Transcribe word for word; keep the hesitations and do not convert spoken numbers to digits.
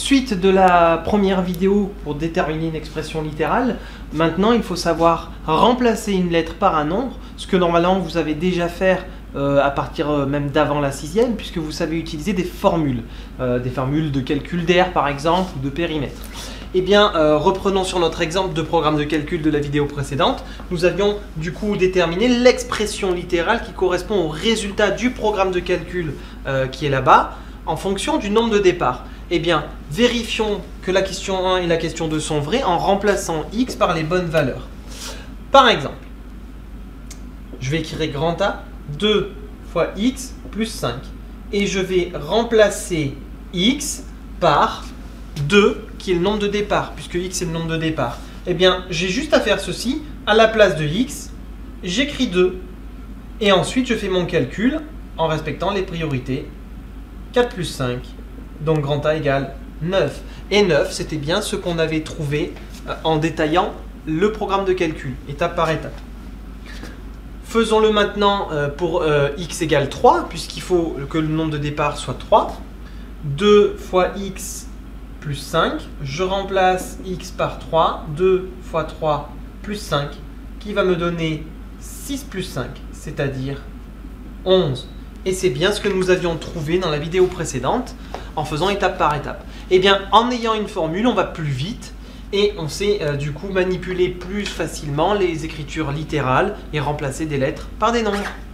suite de la première vidéo pour déterminer une expression littérale, maintenant il faut savoir remplacer une lettre par un nombre, ce que normalement vous avez déjà fait euh, à partir euh, même d'avant la sixième, puisque vous savez utiliser des formules, euh, des formules de calcul d'air par exemple, ou de périmètre. Eh bien, euh, reprenons sur notre exemple de programme de calcul de la vidéo précédente. Nous avions du coup déterminé l'expression littérale qui correspond au résultat du programme de calcul euh, qui est là-bas, en fonction du nombre de départ. Eh bien, vérifions que la question un et la question deux sont vraies en remplaçant x par les bonnes valeurs. Par exemple, je vais écrire grand A, deux fois x plus cinq. Et je vais remplacer x par deux, qui est le nombre de départ, puisque x est le nombre de départ. Eh bien, j'ai juste à faire ceci. À la place de x, j'écris deux. Et ensuite, je fais mon calcul en respectant les priorités. quatre plus cinq. Donc grand A égale neuf. Et neuf, c'était bien ce qu'on avait trouvé en détaillant le programme de calcul, étape par étape. Faisons-le maintenant pour x égale trois, puisqu'il faut que le nombre de départ soit trois. deux fois x plus cinq. Je remplace x par trois. deux fois trois plus cinq, qui va me donner six plus cinq, c'est-à-dire onze. Et c'est bien ce que nous avions trouvé dans la vidéo précédente en faisant étape par étape. Eh bien, en ayant une formule, on va plus vite et on sait euh, du coup manipuler plus facilement les écritures littérales et remplacer des lettres par des nombres.